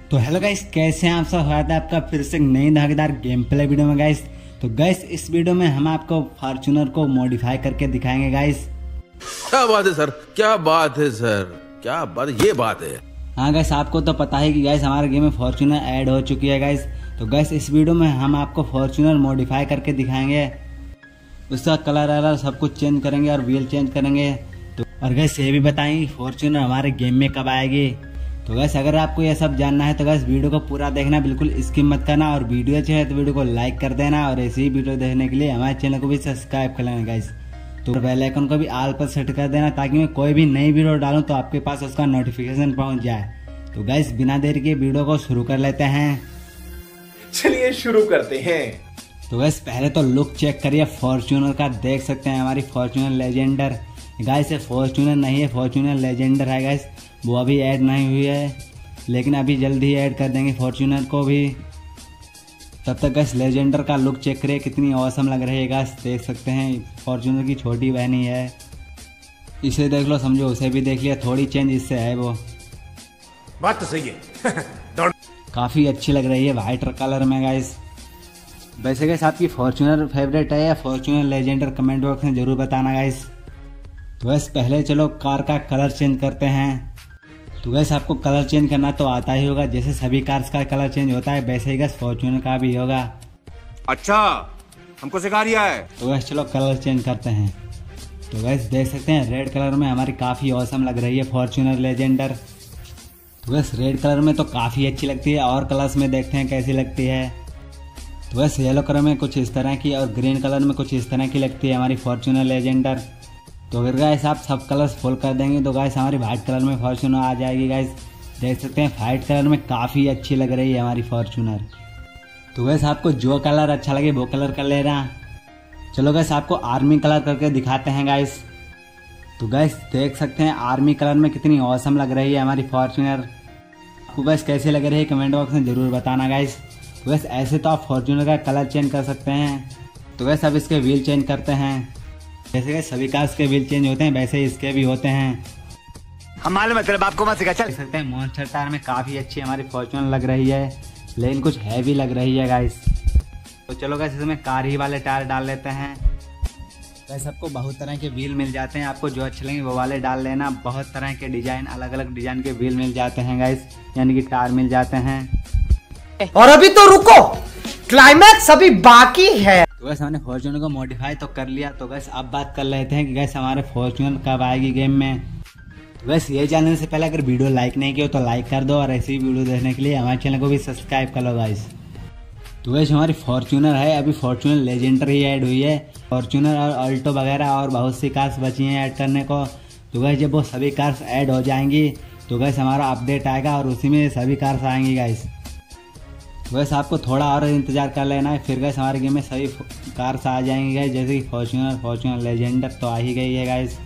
तो hello guys, कैसे हैं आप सब। स्वागत है आपका फिर से नई धमाकेदार गेम प्ले वीडियो में गाइस। तो गाइस इस वीडियो में हम आपको फॉर्च्यूनर को मॉडिफाई करके दिखाएंगे गाइस। क्या बात है सर, क्या बात है सर, क्या बात, ये बात है। हाँ गाइस, आपको तो पता है कि गाइस हमारे गेम में फॉर्च्यूनर ऐड हो चुकी है गाइस। तो गाइस इस वीडियो में हम आपको फॉर्च्यूनर मॉडिफाई करके दिखाएंगे। उसका कलर सब कुछ चेंज करेंगे और व्हील चेंज करेंगे। तो और गाइस ये भी बताएंगे फॉर्च्यूनर हमारे गेम में कब आएगी। तो गैस अगर आपको ये सब जानना है तो गैस वीडियो को पूरा देखना, बिल्कुल स्किप मत करना। और वीडियो अच्छी है तो वीडियो को लाइक कर देना और ऐसी ही वीडियो देखने के लिए हमारे चैनल को भी सब्सक्राइब कर लेना गैस। तो बेल आइकन को भी ऑल पर सेट कर देना ताकि मैं कोई भी नई वीडियो डालूं तो आपके पास उसका नोटिफिकेशन पहुंच जाए। तो गैस बिना देर के वीडियो को शुरू कर लेते हैं। चलिए शुरू करते हैं। तो गैस पहले तो लुक चेक करिए फॉर्च्यूनर का। देख सकते हैं हमारी फॉर्च्यूनर लेजेंडर। गाइस ये फॉर्च्यूनर नहीं है, फॉर्च्यूनर लेजेंडर है गाइस। वो अभी ऐड नहीं हुई है लेकिन अभी जल्दी ही ऐड कर देंगे फॉर्च्यूनर को भी। तब तक गाइस लेजेंडर का लुक चेक करिए, कितनी ऑसम लग रही है गाइस। देख सकते हैं फॉर्च्यूनर की छोटी बहनी है, इसे देख लो, समझो उसे भी देख लिया। थोड़ी चेंज इससे है, वो बात तो सही है। काफ़ी अच्छी लग रही है वाइट कलर में गाइस। वैसे गाइस आपकी फॉर्च्यूनर फेवरेट है या फॉर्च्यूनर लेजेंडर, कमेंट बॉक्स में जरूर बताना गाइस। तो गैस पहले चलो कार का कलर चेंज करते हैं। तो गैस आपको कलर चेंज करना तो आता ही होगा, जैसे सभी कार्स का कलर चेंज होता है वैसे ही गैस फॉर्च्यूनर का भी होगा। अच्छा, हमको सिखा रिया है। तो गैस चलो कलर चेंज करते हैं। तो गैस देख सकते हैं रेड कलर में हमारी काफ़ी औसम लग रही है फॉर्च्यूनर लेजेंडर। तो गैस रेड कलर में तो काफ़ी अच्छी लगती है, और कलर्स में देखते हैं कैसी लगती है। तो गैस येलो कलर में कुछ इस तरह की और ग्रीन कलर में कुछ इस तरह की लगती है हमारी फॉर्च्यूनर लेजेंडर। तो अगर गाइस आप सब कलर्स फुल कर देंगे तो गाइस हमारी वाइट कलर में फॉर्च्यूनर आ जाएगी गाइस। देख सकते हैं वाइट कलर में काफ़ी अच्छी लग रही है हमारी फॉर्च्यूनर। तो गाइस आपको जो कलर अच्छा लगे वो कलर कर लेना। चलो गाइस आपको आर्मी कलर करके दिखाते हैं गाइस। तो गाइस देख सकते हैं आर्मी कलर में कितनी औसम लग रही है हमारी फॉर्च्यूनर। आपको गाइस कैसे लग रही है कमेंट बॉक्स में ज़रूर बताना गाइस। तो गाइस ऐसे तो आप फॉर्च्यूनर का कलर चेंज कर सकते हैं। तो गाइस अब इसके व्हील चेंज करते हैं। जैसे कि सभी कार्स के व्हील चेंज होते हैं वैसे ही इसके भी होते हैं। हम मालूम है तेरे बाप को मत सिखा। चल देख सकते हैं मॉन्स्टर टायर में काफ़ी अच्छी हमारी फॉर्च्यूनर लग रही है लेकिन कुछ हैवी लग रही है गाइस। तो चलो गाइस इसमें कार ही वाले टायर डाल लेते हैं। गाइस आपको बहुत तरह के व्हील मिल जाते हैं, आपको जो अच्छे लगेंगे वो वाले डाल लेना। बहुत तरह के डिजाइन, अलग अलग डिजाइन के व्हील मिल जाते हैं गाइस, यानी कि टायर मिल जाते हैं। और अभी तो रुको, क्लाइमैक्स अभी बाकी है। तो गैस हमने फॉर्च्यूनर को मॉडिफाई तो कर लिया। तो गैस अब बात कर लेते हैं कि गैस हमारे फॉर्च्यूनर कब आएगी गेम में। तो गैस ये जानने से पहले अगर वीडियो लाइक नहीं किया तो लाइक कर दो और ऐसी ही वीडियो देखने के लिए हमारे चैनल को भी सब्सक्राइब कर लो गाइस। तो गैस हमारी फॉर्च्यूनर है, अभी फॉर्च्यूनर लेजेंडर ही ऐड हुई है। फॉर्च्यूनर और अल्टो वगैरह और बहुत सी कार्स बची हैं ऐड करने को। तो गैस जब वो सभी कार्स ऐड हो जाएंगी तो गैस हमारा अपडेट आएगा और उसी में सभी कार्स आएंगी गाइस। वैसे आपको थोड़ा और इंतजार कर लेना है, फिर गैस हमारे गेम में सभी कार्स आ जाएंगे गाइस, जैसे कि फॉर्च्यूनर लेजेंडर तो आ ही गई है गाइस,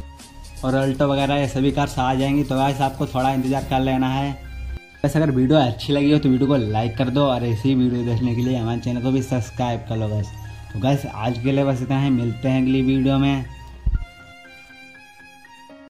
और अल्टो वगैरह ये सभी कार्स आ जाएंगी। तो गाइस आपको थोड़ा इंतजार कर लेना है। वैसे अगर वीडियो अच्छी लगी हो तो वीडियो को लाइक कर दो और ऐसी वीडियो देखने के लिए हमारे चैनल को भी सब्सक्राइब कर लो गाइस। तो गाइस आज के लिए बस इतना है, मिलते हैं अगली वीडियो में।